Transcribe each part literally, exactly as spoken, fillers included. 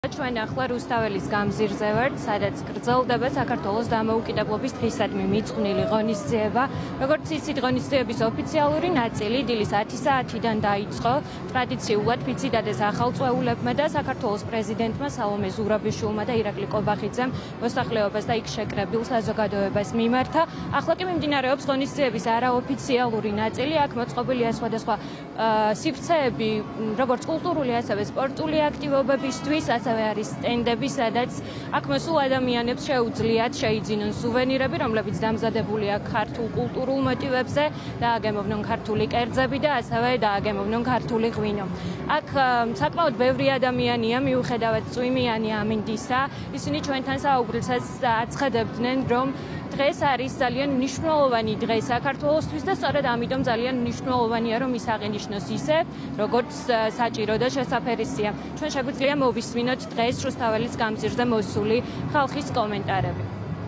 ჩვენ ახლა რუსთაველის გამზირზე ვართ, სადაც გრძელდება საქართველოს დამოუკიდებლობის დღისადმი მიძღვნილი ღონისძიება. როგორც იცით, ღონისძიების ოფიციალური ნაწილი დილის ათი საათიდან დაიწყო. ტრადიციულად ფიციდადეს ახალწვეულებმა და საქართველოს პრეზიდენტმა სალომე ზურაბიშვილმა და ირაკლი კობახიძემ მოსახლეობას და იქ შეკრებილ საზოგადოებას მიმართა. ახლა კი მიმდინარეობს ღონისძიების არაოფიციალური ნაწილი. აქ მოწყობილია სხვადასხვა სივრცეები, როგორც კულტურული, ასევე სპორტული აქტივობებისთვის, ასევე არის სტენდები, სადაც აქ მოსულ ადამიანებს შეუძლიათ შეიძინონ სუვენირები, რომლებიც დამზადებულია ქართულ კულტურულ მოტივებზე, დააგემოვნონ ქართული კერძები და ასევე დააგემოვნონ ქართული ღვინო. აქ საკმაოდ ბევრი ადამიანია, მიუხედავად წვიმიანი ამინდისა, ისინი ჩვენთან საუბრისას აცხადებდნენ, რომ დღეს არის ძალიან მნიშვნელოვანი დღე საქართველოსთვის და სწორედ ამიტომ ძალიან მნიშვნელოვანია, რომ ის აღინიშნოს ისე, როგორც საჭირო და შესაფერისია. ჩვენ შეგვიძლია მოვისმინოთ დღეს რუსთაველის გამზირზე მოსული ხალხის კომენტარები.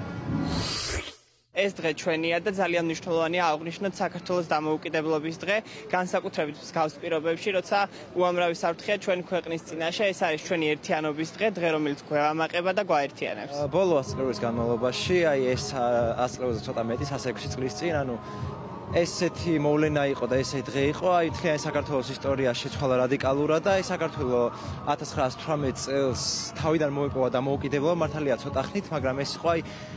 ეს დღე ჩვენია და ძალიან მნიშვნელოვანია აღვნიშნოთ საქართველოს დამოუკიდებლობის დღე, განსაკუთრებით მსგავს პირობებში, როცა უამრავი საფრთხეა ჩვენი ქვეყნის წინაშე. ეს არის ჩვენი ერთიანობის დღე, დღე რომელიც გვევამაყება და გვაერთიანებს. ბოლო ათი წლის განმავლობაში, აი ეს ათი წელზე ცოტა მეტი, ასა ექვსი წლის წინ, ანუ ესეთი მოვლენა იყო და ესე დღე იყო, აი მთლიანი საქართველოს ისტორია შეცვალა რადიკალურად და აი საქართველო ათას ცხრაასი თვრამეტ წელს თავიდან მოიპოვა დამოუკიდებლობა, მართალია ცოტა ხნით, მაგრამ ეს იყო აი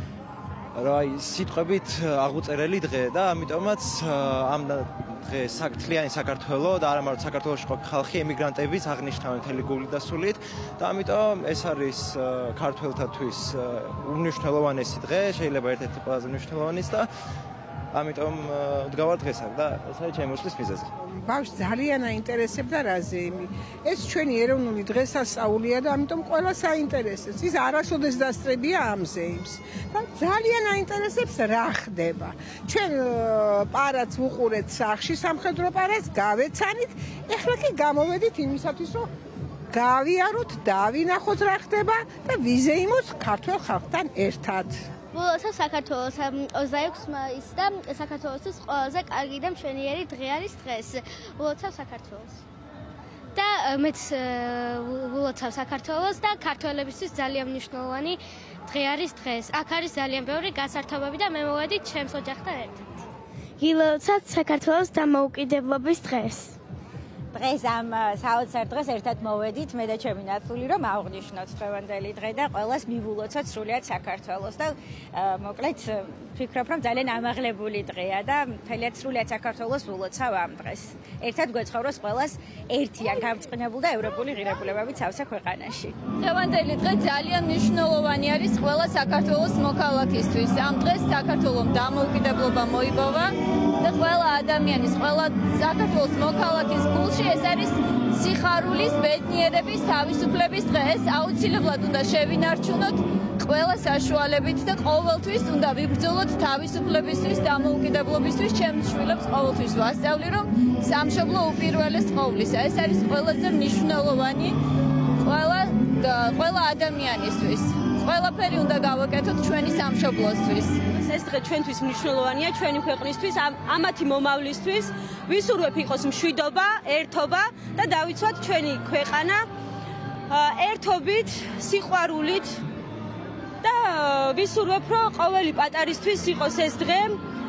რა სიტყვებით აღუწერელი დღე და ამიტომაც ამ დღეს მთლიანი საქართველო და არა მარტო საქართველოში ყოფილი ხალხი ემიგრანტებიც აღნიშნავენ მთელი გულით და სულით და ამიტომ ეს არის ქართველთათვის უმნიშვნელოვანესი დღე, შეიძლება ერთ-ერთი ყველაზე მნიშვნელოვანიც და ამიტომ დგავარ დღეს აქ და ეს არის ჩემი მოსვლის მიზეზი. ბავშვს ძალიან აინტერესებდა რაზე იმი. ეს ჩვენი ეროვნული დღესასწაულია და ამიტომ ყველას აინტერესებს. ის არასოდეს დასწრებია ამზე იმს. და ძალიან აინტერესებს რა ხდება. ჩვენ პარადს ვუყურეთ სახში, სამხედრო პარადს გავეცანით, ეხლა კი გამოვედით იმისათვის, რომ გავიაროთ, დავინახოთ რა ხდება და ვიზეიმოთ ქართველ ხალხთან ერთად. ულოცავ საქართველოს ოცდაექვსი მაისს და საქართველოსთვის ყველაზე კარგი და მშვენიერი დღე არის დღეს. ულოცავ საქართველოს. და მეც ულოცავ საქართველოს და ქართველებისთვის ძალიან მნიშვნელოვანი დღე არის დღეს. აქ არის ძალიან ბევრი გასართობები და მე მოვედით ჩემს ოჯახთან ერთად. ილოცავ საქართველოს დამოუკიდებლობის დღეს. დღეს ამ საოცარ დღეს ერთად მოვედით მე და ჩემი ნათლული, რომ აღვნიშნოთ დღევანდელი დღე და ყველას მივულოცოთ სრულიად საქართველოს და მოკლედ ვფიქრობ, რომ ძალიან ამაღლებული დღეა და მთლიანად სრულიად საქართველოს ვულოცავ ამ დღეს. ერთად გვეცხოვროს ყველას ერთიან გამწყნებულ და ევროპული ღირებულებებით სავსე ქვეყანაში. დღევანდელი დღე ძალიან მნიშვნელოვანი არის ყველა საქართველოს მოქალაქისთვის. ამ დღეს საქართველოს დამოუკიდებლობა მოიპოვა და ყველა ადამიანის, ყველა საქართველოს მოქალაქის გულში ეს არის სიხარულის, ბედნიერების, თავისუფლების დღე. ეს აუცილებლად უნდა შევინარჩუნოთ ყველა საშუალებით და ყოველთვის უნდა ვიბრძოლოთ თავისუფლებისთვის, დამოუკიდებლობისთვის. ჩემს შვილებს ყოველთვის ვასწავლი, რომ სამშობლო უპირველეს ყოვლისა. ეს არის ყველაზე მნიშვნელოვანი ყველა ყველა ადამიანისთვის. ყველაფერი უნდა გავაკეთოთ ჩვენი სამშობლოსთვის. ეს დღე ჩვენთვის მნიშვნელოვანია, ჩვენი ქვეყნისთვის, ამათი მომავლისთვის. ვისურვებ იყოს მშვიდობა, ერთობა და დავიცვათ ჩვენი ქვეყანა ერთობით, სიყვარულით და ვისურვებ, რომ ყოველი პატარისთვის იყოს ეს დღე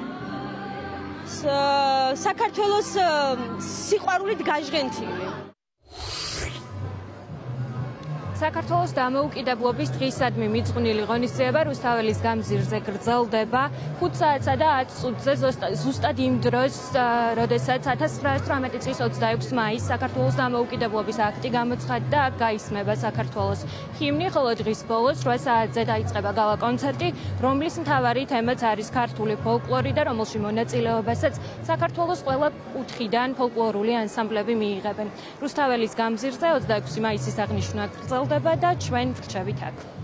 საქართველოს სიყვარულით გაჟღენთილი. საქართველოს დამოუკიდებლობის დღისადმი მიძღვნილი ღონისძიება რუსთაველის გამზირზე გრძელდება ხუთ საათსა და ათი წუთზე ზუსტად იმ დროს, როდესაც ათას ცხრაასი თვრამეტი წლის ოცდაექვსი მაისს საქართველოს დამოუკიდებლობის აქტი გამოცხადდა და აქ გაისმება საქართველოს ჰიმნი, ხოლო დღის ბოლოს რვა საათზე დაიწყება გალა კონცერტი, რომლის მთავარი თემაც არის ქართული ფოლკლორი და რომელში მონაწილეობასაც საქართველოს ყველა კუთხიდან ფოლკლორული ანსამბლები მიიღებენ. რუსთაველის გამზირზე ოცდაექვსი მაისის აღნიშვნა გრძელდება და ჩვენ ვრჩებით აქ.